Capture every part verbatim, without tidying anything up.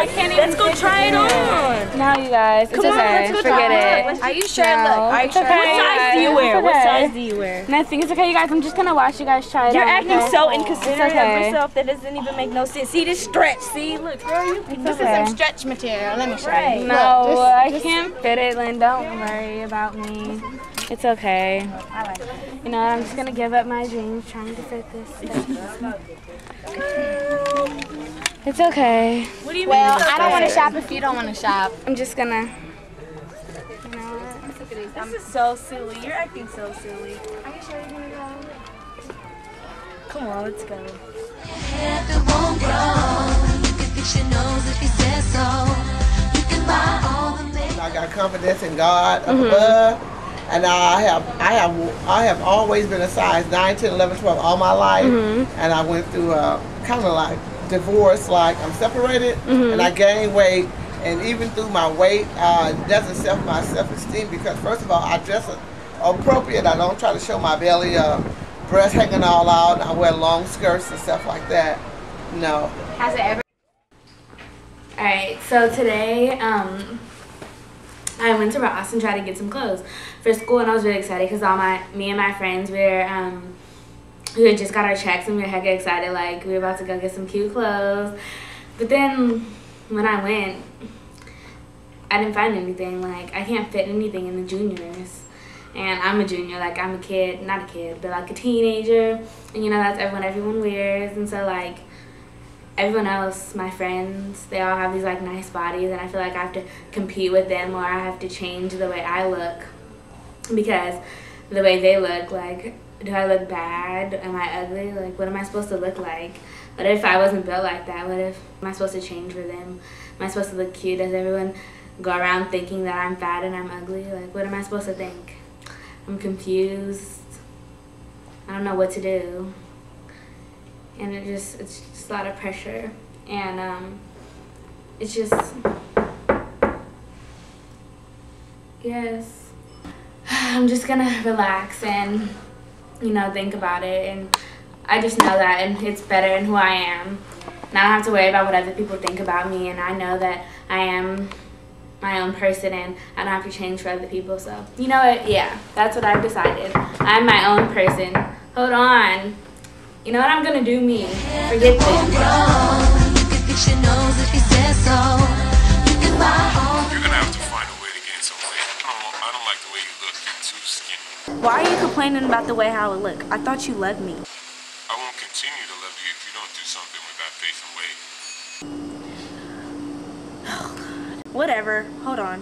I can't even. Let's go try it on. No, you guys, it's Come on, okay. let's go Forget try it. it. Are you sure? No, Look, are you it's sure? okay, What size guys. do you wear? It's What okay. size do you wear? Nothing. It's okay, you guys. I'm just gonna watch you guys try it You're on. acting okay? so inconsiderate okay. of yourself that doesn't even make no sense. See this stretch? See, look, girl, you can. It's This okay. is some stretch material. Let me show Right. you. No, Look, just, I just, can't fit it, Lynn. Don't worry about me. It's okay. I like it. You know, I'm just gonna give up my dreams trying to fit this stuff. It's okay. What do you Well, mean? I don't want to shop if you don't want to shop. I'm just gonna. You know what? This is so silly. You're acting so silly. Are you sure you're gonna go? Come on, let's go. I got confidence in God up above, and I have I have I have always been a size nine, ten, eleven, twelve all my life, and I went through a kind of like divorce, like I'm separated, and I gained weight, and even through my weight, uh, it doesn't self my self-esteem because first of all I dress appropriate. I don't try to show my belly, uh, breasts hanging all out. I wear long skirts and stuff like that. No. Has it ever? Alright, so today, um, I went to Ross and tried to get some clothes for school, and I was really excited because all my, me and my friends, we were, um, we had just got our checks and we were hecka excited, like we were about to go get some cute clothes. But then when I went, I didn't find anything. Like I can't fit anything in the juniors, and I'm a junior, like I'm a kid, not a kid, but like a teenager, and you know that's everyone everyone wears, and so like everyone else, my friends, they all have these like nice bodies, and I feel like I have to compete with them, or I have to change the way I look because the way they look, like, do I look bad? Am I ugly? Like, what am I supposed to look like? What if I wasn't built like that? What if, am I supposed to change for them? Am I supposed to look cute? Does everyone go around thinking that I'm fat and I'm ugly? Like, what am I supposed to think? I'm confused. I don't know what to do. And it just, it's just a lot of pressure. And um, it's just, yes. I'm just gonna relax and, you know, think about it. And I just know that, and it's better in who I am. And I don't have to worry about what other people think about me. And I know that I am my own person, and I don't have to change for other people. So, you know what? Yeah, that's what I've decided. I'm my own person. Hold on. You know what? I'm gonna do me. Forget them. You're gonna have to find a way to gain some weight. I don't, I don't like the way you look. You're too skinny. Why are you complaining about the way how I look? I thought you loved me. I won't continue to love you if you don't do something with that face and weight. Oh, God. Whatever. Hold on.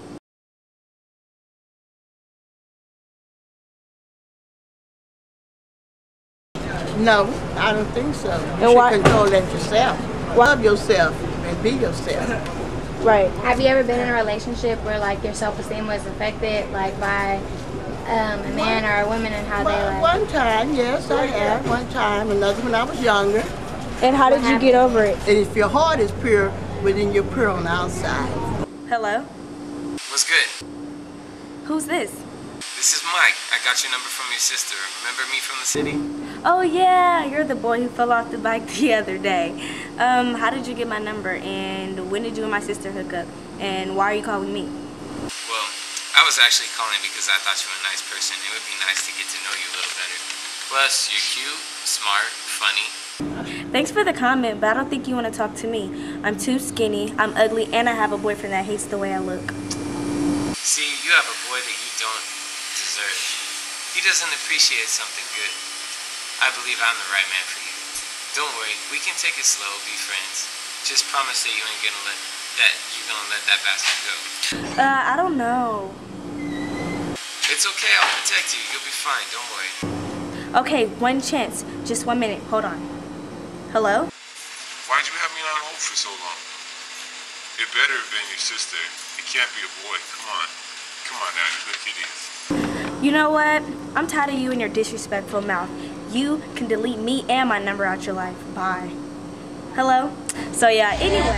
No, I don't think so. You And should why- control that yourself. Love yourself and be yourself. Right. Have you ever been in a relationship where like your self-esteem was affected, like by um, a man or a woman, and how they One, like? one time, yes, I have. One time, another when I was younger. And how did you get over it? And if your heart is pure, within you're pure on the outside. Hello? What's good? Who's this? This is Mike. I got your number from your sister. Remember me from the city? Oh yeah, you're the boy who fell off the bike the other day. Um, how did you get my number, and when did you and my sister hook up, and why are you calling me? Well, I was actually calling because I thought you were a nice person. It would be nice to get to know you a little better. Plus, you're cute, smart, funny. Thanks for the comment, but I don't think you want to talk to me. I'm too skinny, I'm ugly, and I have a boyfriend that hates the way I look. See, you have a boy that you don't deserve. He doesn't appreciate something good. I believe I'm the right man for you. Don't worry, we can take it slow, be friends. Just promise that you ain't gonna let that you're gonna let that bastard go. Uh, I don't know. It's okay, I'll protect you. You'll be fine, don't worry. Okay, one chance. Just one minute. Hold on. Hello? Why'd you have me on hold for so long? It better have been your sister. It can't be a boy. Come on. Come on now, you look hideous. You know what? I'm tired of you and your disrespectful mouth. You can delete me and my number out your life. Bye. Hello? So yeah, anyway.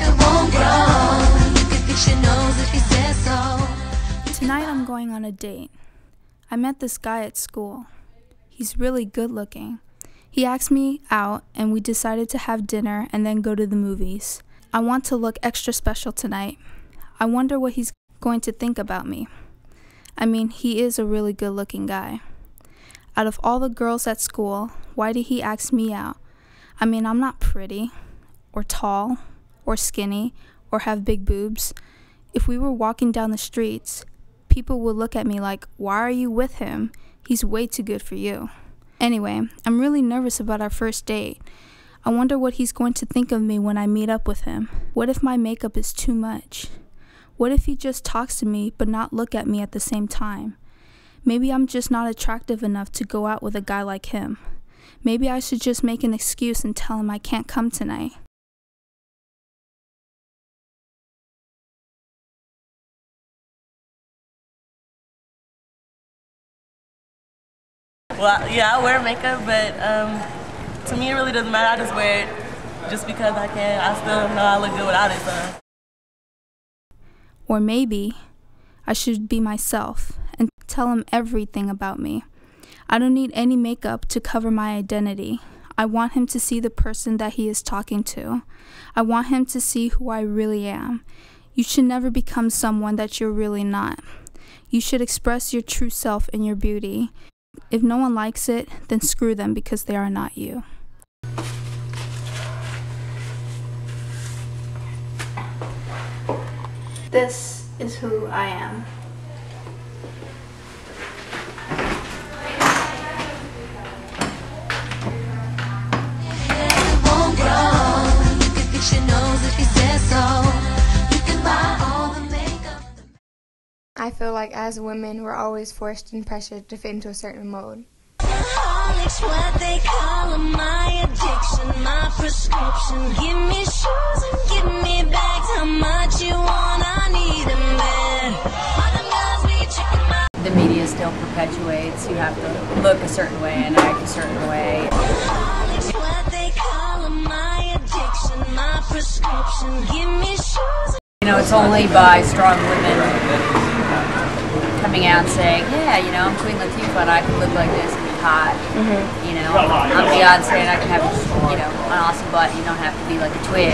Tonight I'm going on a date. I met this guy at school. He's really good looking. He asked me out and we decided to have dinner and then go to the movies. I want to look extra special tonight. I wonder what he's going to think about me. I mean, he is a really good-looking guy. Out of all the girls at school, why did he ask me out? I mean, I'm not pretty, or tall, or skinny, or have big boobs. If we were walking down the streets, people would look at me like, why are you with him? He's way too good for you. Anyway, I'm really nervous about our first date. I wonder what he's going to think of me when I meet up with him. What if my makeup is too much? What if he just talks to me but not look at me at the same time? Maybe I'm just not attractive enough to go out with a guy like him. Maybe I should just make an excuse and tell him I can't come tonight. Well, yeah, I wear makeup, but um, to me it really doesn't matter. I just wear it just because I can. I still know I look good without it, so. Or maybe I should be myself and tell him everything about me. I don't need any makeup to cover my identity. I want him to see the person that he is talking to. I want him to see who I really am. You should never become someone that you're really not. You should express your true self and your beauty. If no one likes it, then screw them because they are not you. This is who I am. I feel like as women, we're always forced and pressured to fit into a certain mold. Alcoholics, what they call 'em, my addiction, my prescription. Give me shoes and give me bags. How much you want? I need 'em bad. Other guys be checking my. The media still perpetuates. You have to look a certain way and act a certain way. Alcoholics, what they call 'em, my addiction, my prescription. Give me shoes. You know, it's only by strong women coming out and saying, yeah, you know, I'm Queen Latifah and I can look like this and be hot. Mm-hmm. You know, I'm Beyonce and I can have, you know, an awesome butt. You don't have to be like a twig.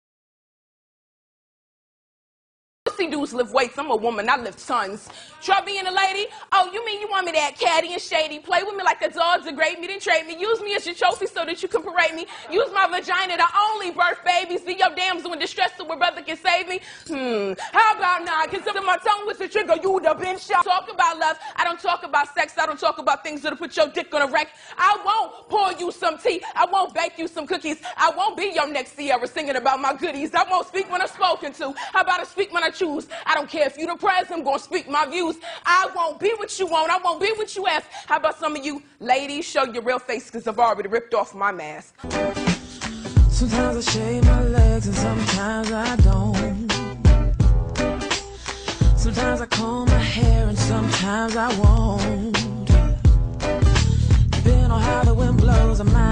Dudes lift weights. I'm a woman. I lift tons. Try being a lady? Oh, you mean you want me to act catty and shady? Play with me like the dogs degrade me, then trade me. Use me as your trophy so that you can parade me. Use my vagina to only birth babies. Be your damsel in distress so a brother can save me. Hmm. How about now? Consider my tongue was the trigger. You would have been shot. Talk about love. I don't talk about sex. I don't talk about things that'll put your dick on a wreck. I won't pour you some tea. I won't bake you some cookies. I won't be your next Sierra singing about my goodies. I won't speak when I'm spoken to. How about I speak when I choose? I don't care if you the president, I'm gonna speak my views. I won't be what you want, I won't be what you ask. How about some of you ladies show your real face because I've already ripped off my mask. Sometimes I shave my legs and sometimes I don't. Sometimes I comb my hair and sometimes I won't. Depending on how the wind blows, I might